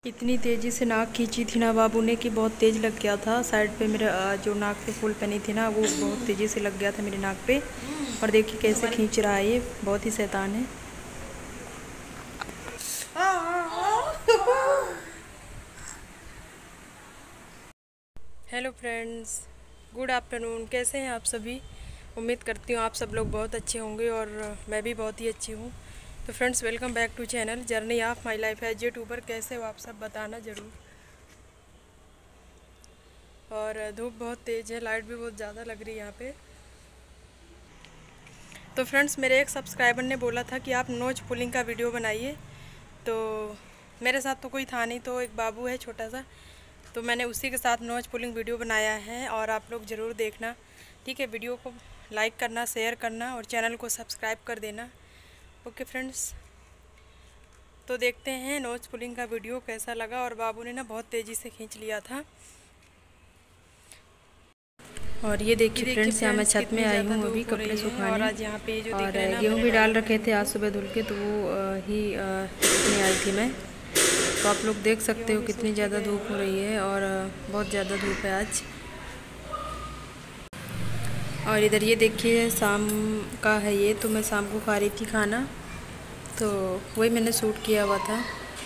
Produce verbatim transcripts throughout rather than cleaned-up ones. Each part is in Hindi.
इतनी तेज़ी से नाक खींची थी ना बाबू ने कि बहुत तेज़ लग गया था। साइड पे मेरा जो नाक पे फूल पहनी थी ना वो बहुत तेज़ी से लग गया था मेरे नाक पे। और देखिए कैसे खींच रहा है, ये बहुत ही शैतान है। Hello friends, good afternoon. कैसे हैं आप सभी? उम्मीद करती हूँ आप सब लोग बहुत अच्छे होंगे और मैं भी बहुत ही अच्छी हूँ। तो friends, welcome back to channel journey of my life as YouTuber. कैसे हो आप सब, बताना ज़रूर। और धूप बहुत तेज़ है, लाइट भी बहुत ज़्यादा लग रही है यहाँ पे। तो फ्रेंड्स, मेरे एक सब्सक्राइबर ने बोला था कि आप नोज पुलिंग का वीडियो बनाइए। तो मेरे साथ तो कोई था नहीं, तो एक बाबू है छोटा सा, तो मैंने उसी के साथ नोज पुलिंग वीडियो बनाया है। और आप लोग ज़रूर देखना, ठीक है। वीडियो को लाइक करना, शेयर करना और चैनल को सब्सक्राइब कर देना। ओके फ्रेंड्स, तो देखते हैं नोज पुलिंग का वीडियो कैसा लगा। और बाबू ने ना बहुत तेज़ी से खींच लिया था। और ये देखिए फ्रेंड्स, यहाँ मैं छत में आई हूँ अभी कपड़े सुखाने। और आज यहाँ पे जो और गेहूँ भी डाल रखे थे आज सुबह धुल के, तो वो ही में आई थी मैं। तो आप लोग देख सकते हो कितनी ज़्यादा धूप हो रही है और बहुत ज़्यादा धूप है आज। और इधर ये देखिए शाम का है ये, तो मैं शाम को खा रही थी खाना, तो वही मैंने शूट किया हुआ था।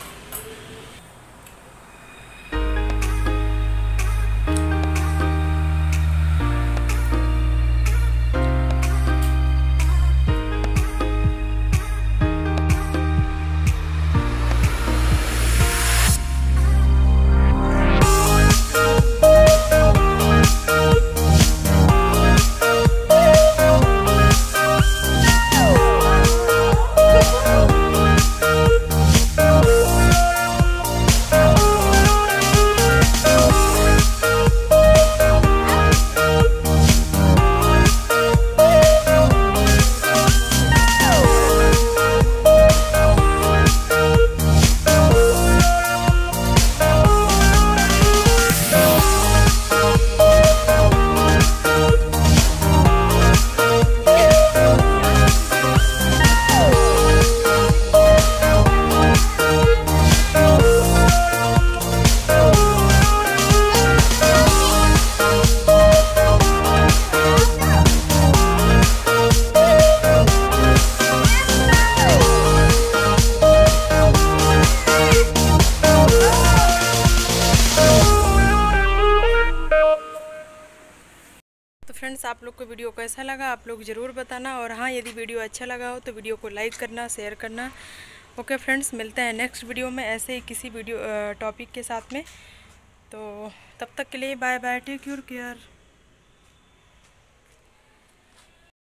फ्रेंड्स, आप लोग को वीडियो कैसा लगा आप लोग ज़रूर बताना। और हाँ, यदि वीडियो अच्छा लगा हो तो वीडियो को लाइक करना, शेयर करना। ओके फ्रेंड्स, मिलते हैं नेक्स्ट वीडियो में ऐसे ही किसी वीडियो टॉपिक के साथ में। तो तब तक के लिए bye bye, take your care.